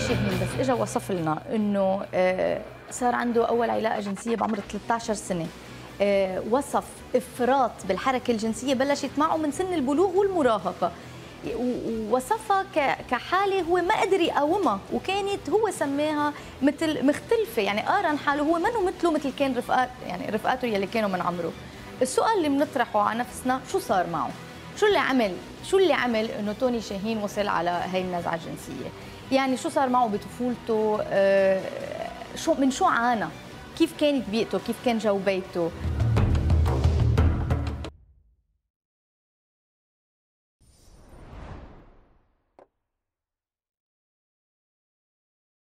شاهين بس اجى وصف لنا انه صار عنده اول علاقه جنسيه بعمر 13 سنه. وصف افراط بالحركه الجنسيه بلشت معه من سن البلوغ والمراهقه، ووصفها كحاله هو ما قدر يقاومها، وكانت هو سماها مثل مختلفه، يعني قارن حاله هو منه مثله مثل كان رفقاته يلي كانوا من عمره. السؤال اللي بنطرحه على نفسنا، شو صار معه؟ شو اللي عمل انه توني شاهين وصل على هي النزعه الجنسيه؟ يعني شو صار معه بطفولته؟ من شو عانى؟ كيف كانت بيئته؟ كيف كان جو بيته؟